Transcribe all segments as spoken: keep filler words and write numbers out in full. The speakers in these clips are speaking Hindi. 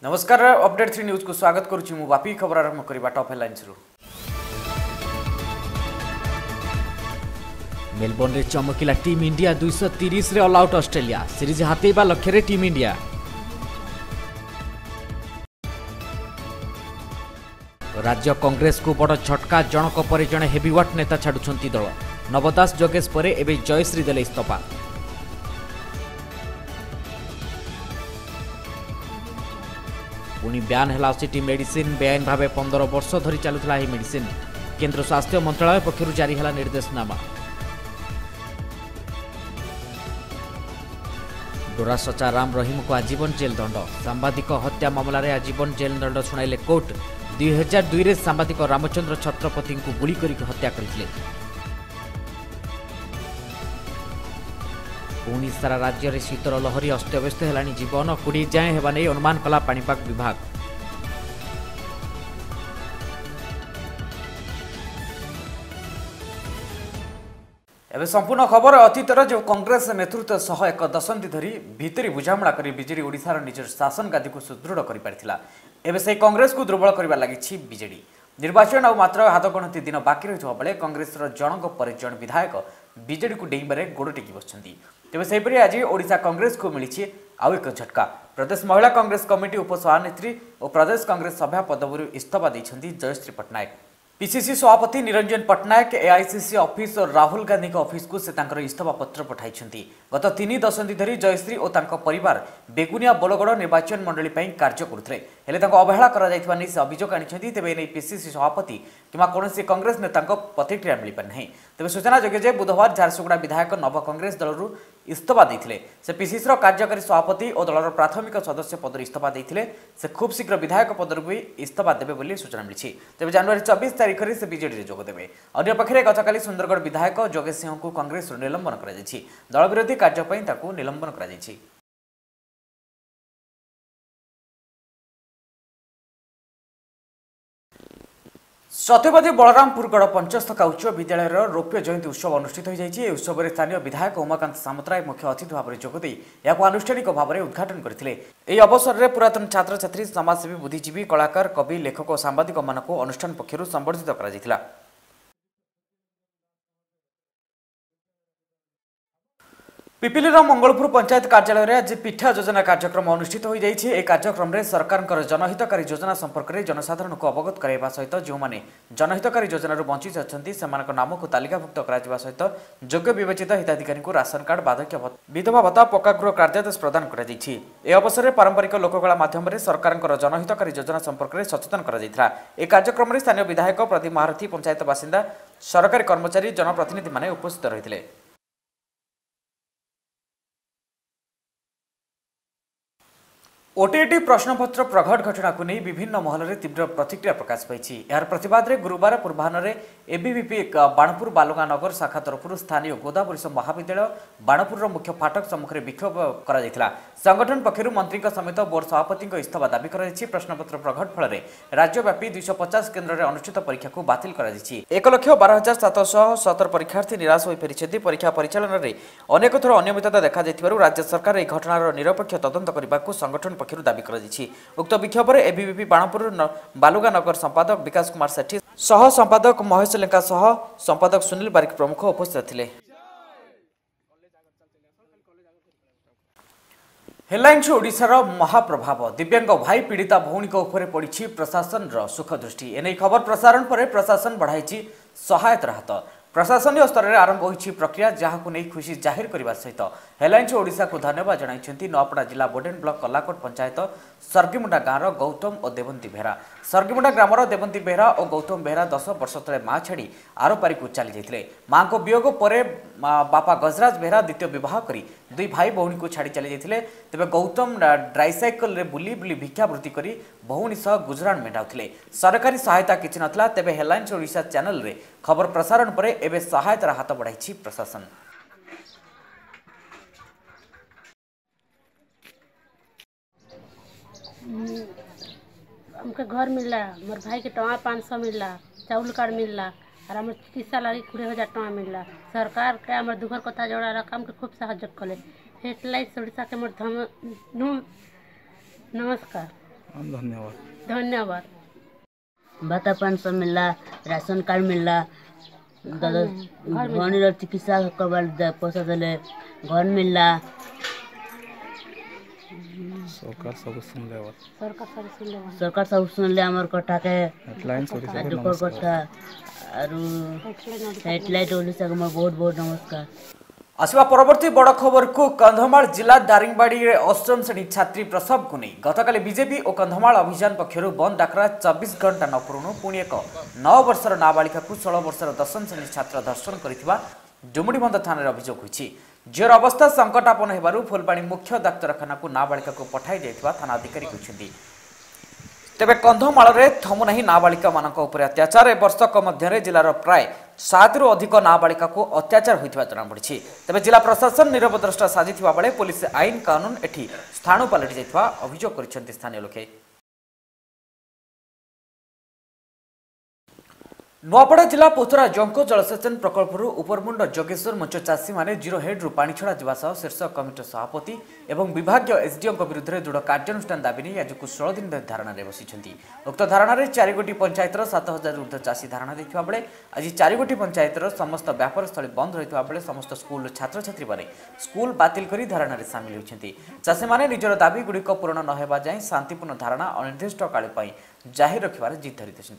नमस्कार अपडेट थ्री न्यूज को स्वागत करुच्ची मु बापी खबर आरंभ करबा टॉप हेडलाइंस रु। मेलबोर्न रे चमकिला टीम इंडिया दो सौ तीस रे ऑल आउट ऑस्ट्रेलिया सीरीज हातेबा लक्ष्य रे टीम इंडिया। राज्य कांग्रेस को बड़ झटका जनक पर जड़े हेवीवेट नेता छाड़ुंट दल नवदास जोगेश पर एवं जयश्री देले इस्तफा। पुणी ब्यान है ओसीटी मेडिसिन बेआईन भाव पंदर वर्ष धरी चलुला मेडिसिन केंद्र स्वास्थ्य मंत्रालय पक्षर जारी है निर्देशनामा। डोरा सचा राम रहीम को आजीवन जेल दंड सांबादिक हत्या मामला रे आजीवन जेल दंड शुणाइले कोर्ट। दुई हजार दुई रे सांबादिक रामचंद्र छत्रपति को गुली करी हत्या करथिले। पुणी सारा राज्य में शीतर लहरी अस्तव्यस्त है जीवन कोड़े जाए हेबा नहीं अनुमान कला पाणीपाग विभाग। एवं संपूर्ण खबर अतीतर जो कांग्रेस नेतृत्व सह एक दशंधि धरी भितरी बुझामणा कर बीजेडी ओडिशार निजर शासन गादी को सुदृढ़ कर पारिथिला। एवं से कांग्रेस को दुर्बल करबा लागि बीजेडी निर्वाचन और मात्र हाथ गणति दिन बाकी रही बेले कांग्रेस जनक पर जन विधायक बीजेडी को डेइबारे गोड़ टेकी बसଛନ୍ତି। तेबे सेपरि आज ओडिशा कांग्रेस को मिली आउ एक झटका। प्रदेश महिला कांग्रेस कमिटी उपसभानेत्री और प्रदेश कांग्रेस सभा पदवी इस्तफा देइछन्ती जयश्री पट्टनायक। पीसीसी सभापति निरंजन पट्टनायक एआईसीसी ऑफिस और राहुल गांधी ऑफिस को से तांकर इस्तफा पत्र पठाइछन्ती। गत तीन दशंधि धरी जयश्री और तांको परिवार बेगुनिया बोलगड़ निर्वाचन मंडली कार्य करुଥିଲେ हेले तांको अवहेला करा जायथिबा नै से अभियोग आनिछन्ती। तेबे नै पीसीसी सभापति किमा कोनोसी कांग्रेस नेतांको प्रतिक्रिया मिल पार नहीं। तेबे सूचना जोग्य जे बुधवार झारसुगुड़ा विधायक नव कांग्रेस दलरू इस्तफा देथिले। से पीसीसी कार्यकारी सभापति और दलर प्राथमिक सदस्य पदर इस्तफा देथिले। से खूब शीघ्र विधायक पदर भी इस्तफा देबे बोली सूचना मिली। तेबे जनवरी चौबीस तारीख में से बीजेडी रे जोग देबे। अन्य पक्षरे गतकाली सुंदरगढ़ विधायक जोगेश सिंह को कांग्रेस निलंबन करा जायछि। दल विरोधी कार्य पई ताकू निलंबन करा जायछि। सत्यवादी बलरामपुर गढ़ पंचस्तका उच्च विद्यालय रौप्य जयंती उत्सव अनुष्ठित हो जाएगी। उत्सव में स्थानीय विधायक उमाकांत सामतराय मुख्य अतिथि भाव में जोगदे या आनुष्ठानिक भाव में उद्घाटन करते। यह अवसर में पुरातन छात्र छात्री समाजसेवी बुद्धिजीवी कलाकार कवि लेखक और सांबादिक मानक अनुष्ठान पक्षर संबर्धित करा। पिपिलीर मंगलपुर पंचायत कार्यालय में आज पिठा योजना कार्यक्रम अनुष्ठित हो जाएगी। एक कार्यक्रम में सरकार जनहितकारी योजना संपर्क में जनसाधारण को अवगत कराइबा सहित जो मैंने जनहितकारी योजना वंचित अच्छी से नाम को तालिकाभुक्त करा सहित योग्य विवेचित हिताधिकारी को राशन कार्ड बार्धक्य विधवा भत्ता पक्कागृह कार्यादेश प्रदान कर। अवसर में पारंपरिक लोककला माध्यम सरकार जनहितकारी योजना संपर्क में सचेतन कर कार्यक्रम में स्थानीय विधायक प्रदीप महारथी पंचायत बासिंदा सरकारी कर्मचारी जनप्रतिनिधि माने उपस्थित रही। ओटीटी प्रश्नपत्र प्रघट घटना को नहीं विभिन्न महल में तीव्र प्रतिक्रिया प्रकाश पाई। यार प्रतिवाद में गुरुवार पूर्वाहन में एबीवीपी बाणपुर बालुगा नगर शाखा तरफ स्थानीय गोदावरी महाविद्यालय बाणपुर मुख्य फाटक सम्मुखें विक्षोभ कर संगठन पक्षर मंत्री समेत बोर्ड सभापति इस्तफा दाबी कर प्रश्नपत्र प्रघट फल राज्यव्यापी दुईश पचास केन्द्र में अनुष्ठित परीक्षा को बातिल कर एक लक्ष बार हजार सातशह सतर परीक्षार्थी निराश हो फेरी। परीक्षा परिचालन में अनेक थर अनियमितता देखा राज्य सरकार यह घटनार निरपेक्ष तदंत करने को संगठन पक्षर दाबी कर। उक्त विक्षोभ में एबीवीपी बाणपुर बालुगा नगर संपादक विकास कुमार सेठी सह संपादक महेश लेंका सह संपादक सुनील बारिक प्रमुख उपस्थित थे। हेडलाइन्स ओडिशार महाप्रभाव दिव्यांग भाई पीड़िता भौणी उपर पड़ी प्रशासन सुख दृष्टि। एने खबर प्रसारण पर प्रशासन बढ़ाई सहायता राहत। प्रशासनीय स्तर में आरंभ होती प्रक्रिया जहां को नहीं खुशी जाहिर करने सहित हेडलाइन्स ओडिशा को धन्यवाद जणाइछन्ती नौपड़ा जिला बोडेन ब्लॉक कलाकोट पंचायत सर्गीमुंडा गाँव गौतम और देवंती बेहरा। सर्गीमुंडा ग्रामर देवंती बेहरा और गौतम बेहरा दस वर्ष तले माँ छाड़ी आर पारी को चली जाते। माँ को वियोग पर बापा गजराज बेहरा द्वितीय विवाह करी दुई भाई भौणी को छाड़ी चली जाते। तेज गौतम ड्राइसाइकल बुली बुली भिक्षावृत्ति करी भौणी सह गुजराण मेटाउथिले। सरकारी सहायता किछि नथला। तेबे हेडलाइन्स ओडिशा चैनल रे खबर प्रसारण पर एबे सहायतार हाथ बढ़ाई प्रशासन। हमके घर मिलला मोर भाई के टमा पाँच सौ मिलला चाउल कार्ड मिलला और हमारे चिकित्सा लगी कोड़े हजार टमा मिलला। सरकार के हमारे दुखर कथा जोड़ा रकम के खूब साहय कले। हेडलाइन्स ओडिशा के मोर नमस्कार। धन्यवाद धन्यवाद। भाता पाँच सौ मिलला, राशन कार्ड मिलला, घर चिकित्सा करवार पैसा देले, घर मिलला। सरकार सब सुन ले सरकार सब सुन ले सरकार सब सुन ले हमर कथा के हेडलाइंस ओडिसा को दुपर नमस्कार कथा आरु हेडलाइट ओडिसा को बहुत बहुत नमस्कार। आसवा परवर्ती बड़ खबर को कंधमाल जिला दारिंगबाड़ी रे अष्टम श्रेणी छात्री प्रसव को नहीं गतकाली बीजेपी और कंधमाल अभियान पक्षर बंद डाकरा चौबीस घंटा न पूर्ण पुणी एक नौ वर्षर नाबालिका को षोल वर्षर दशम श्रेणी छात्र दर्शन कर डुमुडीबंध थाना अभियोग होती। झीर अवस्था संकटापन्न होबारु फुलबाणी मुख्य डाक्तरखाना को नाबालिका को पठाई जाइथिबा थाना अधिकारी कहते। तेबे कंधमाल रे थमु नहीं नाबालिका मानक उपर अत्याचार ए वर्षक मध्य जिलार प्राय सात रु अधिक नाबालिका को अत्याचार होइथिबा जना पड़िछि। तेबे जिला प्रशासन निरपद्रष्टा साजिथिबा बेले पुलिस आईन कानून एठी स्थाणु पलटि जाइथिबा अभियोग करिसेंति स्थानीय लोके। नुआपड़ा जिला पोथरा जंको जलसेचन प्रकल्प उपरमुंड जोगेश्वर मंच चाषी माने जीरो हेड्रु पानी छड़ा जावा सह शीर्ष कमिटी सभापति एवं विभाग एसडीओ विरुद्ध में दृढ़ कार्यानुष्ठान दाबी नहीं आज को षोल दिन धारणा बसी। उक्त धारणा चार गोटी पंचायतर सात हजार ऊर्ध्व चाषी धारणा देखा बेले आज चार गोटी पंचायतर समस्त व्यापार स्थली बंद रही बेले समस्त स्कूल छात्र छात्री मैंने स्कूल बातिल कर धारणा सामिल होती। चाषी मैंने निजर दाबी गुड़िक पूरण न होगा जाए शांतिपूर्ण धारणा अनिर्दिष्ट काल जाहिर रखिबार जिद धरी।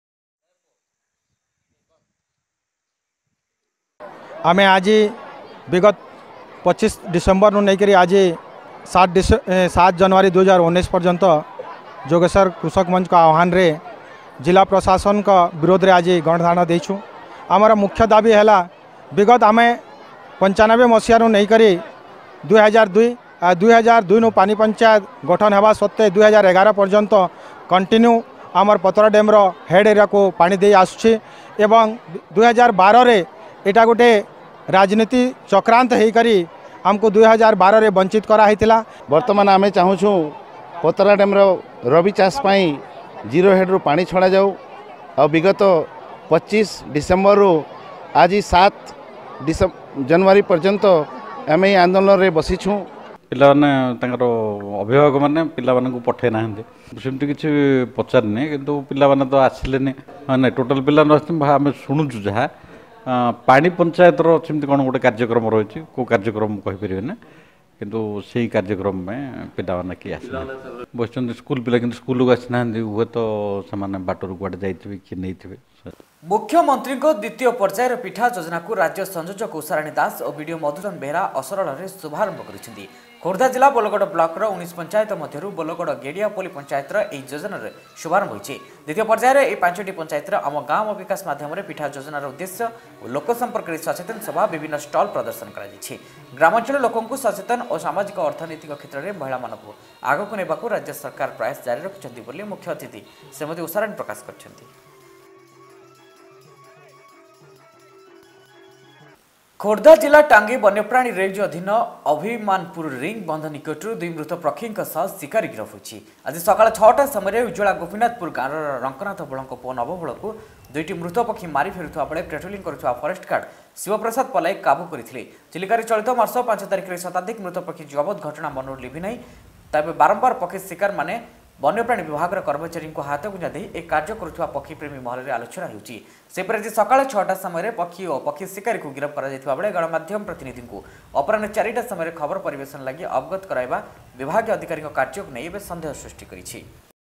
आमे आज विगत पच्चीस डिसेम्बर नु नहीं आज सात सात जनवरी दुई हजार उन्नीस पर्यंत जोगेश्वर कृषक मंच का आह्वान रे जिला प्रशासन का विरोध रे आज गणधारणा देछू। आमर मुख्य दाबी है विगत आमे पंचानबे मसीह नहीं करी दुई हजार दुई दुई हजार दुई नु पानी पंचायत गठन होगा सत्ते दुई हजार एगार पर्यंत कंटिन्यू आमर पतरा डेम्र हेड एरिया को पानी दे आसुछि एवं दुई हजार बारह रे एटा गोटे राजनीति चक्रांत होकरी आमको दुई हजार बारह वंचित कराइला। बर्तमान आम चाहूँ पतरा डैम रवि चाष पाई जीरो हेड्रु पानी छड़ा जाऊ और विगत पच्चीस डिसेम्बर रु आज सात जनवरी पर्यंत आम ये आंदोलन रे बसीछू। पिलाने अभिभावक मैंने पिला पठे ना सेमती किसी पचारनी किंतु पिलाने तो आसिले ना टोटाल पिला आम शुणुचु जहाँ पानी पंचायत सेमती कौन गोटे कार्यक्रम रही को कार्यक्रम कहीपर ना किंतु से कार्यक्रम में पिला किए आस बस स्कूल पिला कि स्कूल को आसी ना हुए तो से बाटर कड़े जाइए कि नहीं। मुख्यमंत्री द्वितीय पर्यायर पिठा योजना को राज्य संयोजक उषाराणी दास और विडीओ मधुसूदन बेहरा असरल शुभारंभ कर खोर्धा जिला बोलगड़ ब्लॉक उन्नीस पंचायत मध्य बोलगड़ गेड़ियापोली पंचायत यह योजना शुभारंभ होती। द्वितीय पर्यायर यह पांचटी पंचायत आम गांव विकास माध्यम पिठा योजनार उद्देश्य और लोक संपर्क सचेतन सभा विभिन्न स्टल प्रदर्शन कर ग्रामांचल लोक सचेतन और सामाजिक अर्थनैतिक क्षेत्र में महिला मानक आगक ने राज्य सरकार प्रयास जारी रखिंट मुख्य अतिथि श्रीमती उषाराणी प्रकाश कर। खोर्धा जिला टांगी वन्यप्राणी रेंज अधीन अभिमानपुर रिंग बंध निकट दुई मृत पक्षी शिकारी गिरफ होती। आज सका छटा समय उज्ज्वला गोपीनाथपुर गाँव रंकनाथ बल पुओ नवबल को दुईटी मृत पक्षी मारी फेरुवा बेले पेट्रोलिंग करुवा फरेस्ट गार्ड शिवप्रसाद पलाई काबू करते। चिलिकार चलित मास पांच तारिख में शताधिक मृत पक्षी जबत घटना मनोर लिभि ना तेज बारंबार पक्षी शिकार माने वन्यप्राणी विभाग कर्मचारी हाथ गुंजा दे एक कार्य करुवा पक्षी प्रेमी महल में आलोचना होती। सेपरि आज सका छटा समय पक्षी और पक्षी शिकारी को गिरफ्त कर बेले गणमाध्यम प्रतिनिधि को अपराह चारिटा समय खबर परिवेशन लगी अवगत कराइबा विभाग अधिकारी कार्य को नहीं सन्देह सृष्टि करिछि।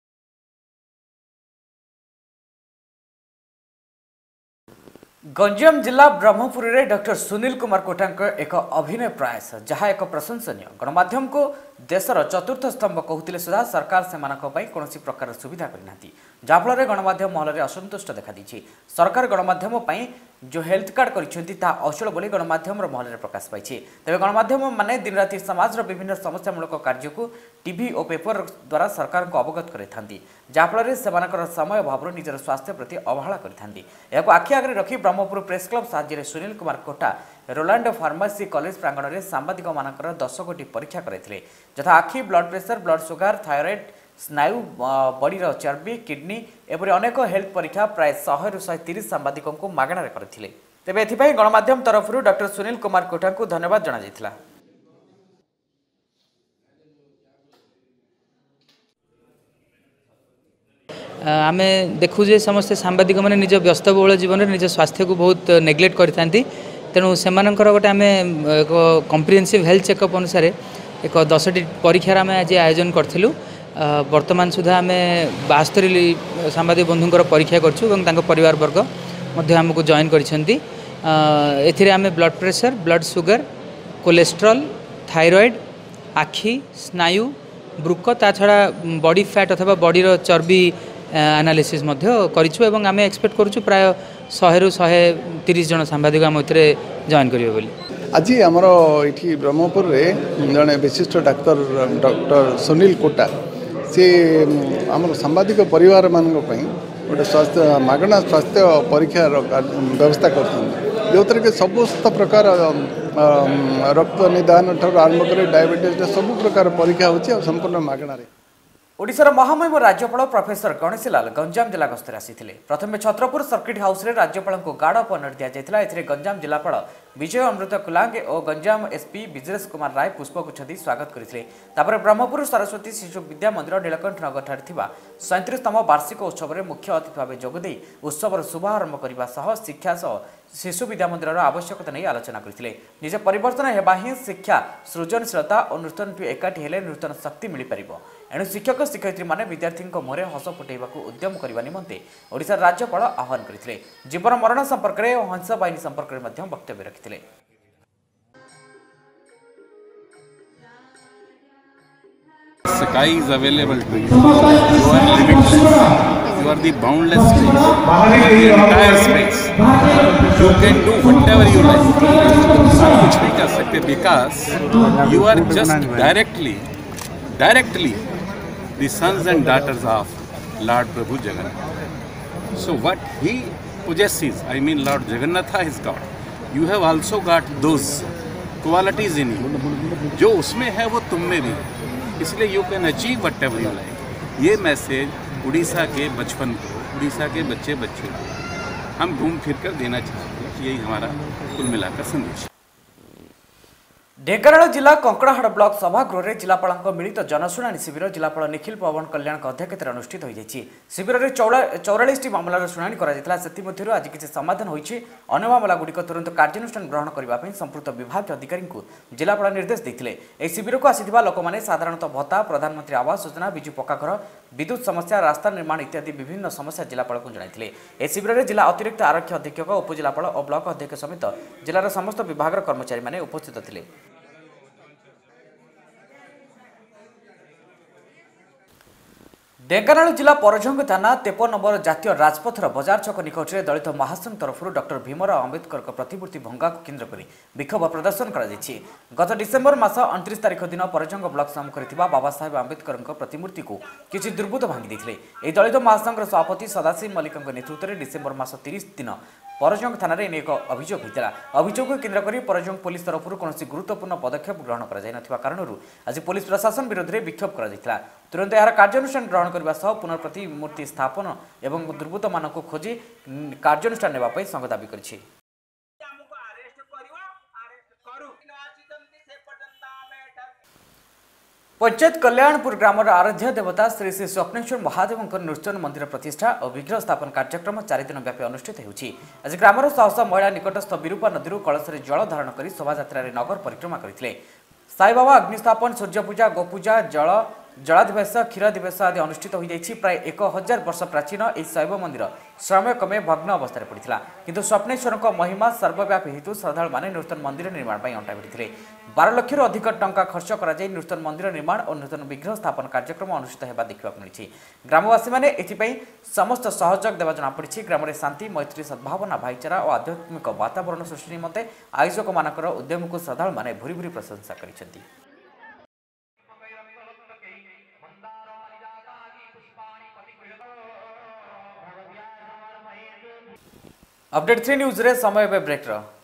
गंजाम जिला ब्रह्मपुर में डॉक्टर सुनील कुमार कोटा एक अभिनय प्रयास जहाँ एक प्रशंसनीय गणमाध्यम को देशर चतुर्थ स्तंभ कहते सुधा सरकार से कौन प्रकार सुविधा करना जहाँफल गणमाध्यम महल में असंतुष्ट देखा सरकार गणमाध्यम जो हेल्थ कार्ड कर अचल बोली गणमाध्यम महल में प्रकाश पाई। तेज गणमाध्यम माने दिन राति समाज विभिन्न समस्यामूलक कार्य को टीवी और पेपर द्वारा सरकार को अवगत करें जहाँफल से समय अभाव निजर स्वास्थ्य प्रति अवहेला करें। आखि आगे रखी ब्रह्मपुर प्रेस क्लब साहाय्य सुनील कुमार कोटा रोलांडो फार्मासी कॉलेज प्रांगण में सांबादिक मानकर दस गोटी परीक्षा करते जथा आखि blood pressure blood sugar thyroid स्नायु बॉडीर चर्बी किडनी एपरी अनेक हेल्थ परीक्षा प्राय सौ रु शहे तीस सांबादिकों को मागणार करथिले। तेबे एथिपाई गणमाध्यम तरफ डॉक्टर सुनील कुमार कोटा को धन्यवाद जणा जायथिला। आम देखु जे समस्ते सांबादिक मैंने निज व्यस्तबहुल जीवन में निज स्वास्थ्य को बहुत नेग्लेक्ट करते तेणु से गोटे आम एक कम्प्रिहेन्सिव हेल्थ चेकअप अनुसार एक दसटी परीक्षार आम आज आयोजन करूँ। वर्तमान सुधा आम बास्तरी सांबादिक बंधुंर परीक्षा करूँ परिवार वर्ग आमको जॉइन करिसेंती। एथिरे आम blood pressure blood sugar cholesterol thyroid आखि स्नायु ब्रुक ता छड़ा बॉडी फैट अथवा बॉडीर चर्बी एनालिसिस करूँ और आम एक्सपेक्ट करूँ प्राय शहे रु शहे तीस जन सांबादिक आम ए जॉइन करेंगे बोली। आज आमर ये ब्रह्मपुर में जड़े विशिष्ट डाक्तर डॉक्टर सुनील कोटा सी आम सांबादिक परिवार मान गोटे स्वास्थ्य मागणा स्वास्थ्य परीक्षार व्यवस्था कर जो थे कि समस्त प्रकार रक्त निदान ठार आरंभ कर डायबिटीज सब प्रकार परीक्षा हो संपूर्ण मागणार। ओडिशार महामहिम राज्यपाल प्रोफेसर गणेशी लाल गंजाम जिला गस्तर आसिथिले। प्रथमे छत्रपुर सर्किट हाउस रे राज्यपाल को गार्ड अफ ऑनर दिया जायतिला। एथिरे गंजाम जिलापाल विजय अमृत कुलांगे और गंजाम एसपी विजयेश कुमार राय पुष्पगुच्छ दी स्वागत करथिले। तापर ब्रह्मपुर सरस्वती शिशु विद्या मंदिर नीलकंठ नगर ठारे थिबा सैंतीसतम वार्षिक उत्सव में मुख्य अतिथि भाव जोगदे उत्सवर शुभारंभ करने सह शिक्षा सह शिशु विद्या मंदिर आवश्यकता नहीं आलोचना करथिले। निज परिवर्तन हेबा ही शिक्षा सृजनशीलता और नूतन एकाठी हेले नूतन शक्ति मिल पारिबो। एणु शिक्षक शिक्षयित्री माने विद्यार्थी मुहरे हस फुटेबाकू उद्यम करने निमंते ओडिशा राज्यपाल आह्वान करथिले। जीवन मरण संपर्क में और हंस बाहिनी संपर्क में वक्तव्य रखिथिले। Sky is available to you. You are limitless. You are the boundless space. You are the entire space. You can do whatever you like. आप कुछ भी कर सकते because you are just directly, directly the sons and daughters of Lord Prabhu Jagannath. So what he possesses, I mean Lord Jagannatha is God. You have also got those qualities in you. जो उसमें है वो तुम में भी, इसलिए you can achieve whatever you like. ये मैसेज उड़ीसा के बचपन को, उड़ीसा के बच्चे बच्चों को हम घूम फिर कर देना चाहते हैं। यही हमारा कुल मिलाकर संदेश। ढेंकानाल जिला कंकड़ाहाड़ ब्लॉक सभागृह में जिलापाल मिलित जनशुणाणी शिविर जिलापाल निखिल पवन कल्याण अध्यक्षतार अनुष्ठित होती। शिविर में चौरालीस मामलार शुणाणी कर आज किसी समाधान होती। अन्य मामलागुड़िक तुरंत कार्यानुष्ठान ग्रहण करने संपुक्त विभाग अधिकारी जिलापाल निर्देश देते। यह शिविर को आसी लोक मैंने साधारणतः भत्ता प्रधानमंत्री आवास योजना विजु पक्काघर विद्युत समस्या रास्ता निर्माण इत्यादि विभिन्न समस्या जिलापाल को जनाइथिले। ए शिविर में जिला अतिरिक्त आरक्षी अधीक्षक उपजिलापाल और ब्लॉक अध्यक्ष समेत जिलार समस्त विभाग कर्मचारी माने उपस्थित थिले। ढेंकानाल जिला परजंग थाना तेपन नंबर जातीय राजपथर बजार छक निकट में दलित महासंघ तरफ डॉक्टर भीमराव अंबेडकर प्रतिमूर्ति भंगा को केन्द्र कर विक्षोभ प्रदर्शन कर गत डिसेम्बर मास अणतीस तारिख दिन परजंग ब्लॉक सम्मुखें बाबा साहेब आंबेडकर प्रतिमूर्ति को किसी दुर्बृत्त भांगी देते। दलित महासंघर सभापति सदाशिव मल्लिक नेतृत्व में डिसेम्बर मास तीस दिन परजंग थाना एक अभियोग होता। अभियोग को केन्द्र कर परजंग पुलिस तरफ कौन गुरुत्वपूर्ण पदक्षेप ग्रहण कर कारण आज पुलिस प्रशासन विरोध में विक्षोभ कर तुरंत यार कार्यानुष्ठान ग्रहण करने सह पुनर्प्रतिमूर्ति स्थापन और दुर्बृत्त मान खोजी कार्यानुष्ठान नेबापी संघ दाबी कर। पंचायत कल्याणपुर ग्रामर आराध्य देवता श्री श्री स्वप्नेश्वर महादेव नूतन मंदिर प्रतिष्ठा और विग्रह स्थापन कार्यक्रम चार दिन व्यापी अनुष्ठित होती। आज ग्रामर सहस महिला निकटस्थ विरूपा नदी कलश जल धारण कर शोभायात्रा नगर परिक्रमा करते। साईबाबा अग्निस्थापन सूर्यपूजा गोपूजा जल जलाधिवेश क्षीराधिवेश आदि अनुष्ठित हो जाइए। प्राय एक हजार वर्ष प्राचीन यह शैव मंदिर समय क्रमे भग्न अवस्था पड़ा किंतु स्वप्नेश्वर महिमा सर्वव्यापी हेतु श्रद्धा मैंने नूतन मंदिर निर्माण पर अंटा भिड़ते। बारह लक्ष अधिक टंका खर्च कर नूतन मंदिर निर्माण और नूतन विग्रह स्थापन कार्यक्रम अनुष्ठित होगा देखा मिली। ग्रामवासी मैंने एथिपाई समस्त सहयोग देवा जनापड़ी। ग्राम में शांति मैत्री सद्भावना भाईचारा और आध्यात्मिक वातावरण सृष्टि निमंते आयोजक मानकर उद्यम को श्रद्धा मैंने भूरी भूरी प्रशंसा कर। अपडेट थ्री न्यूज रे समय ब्रेक।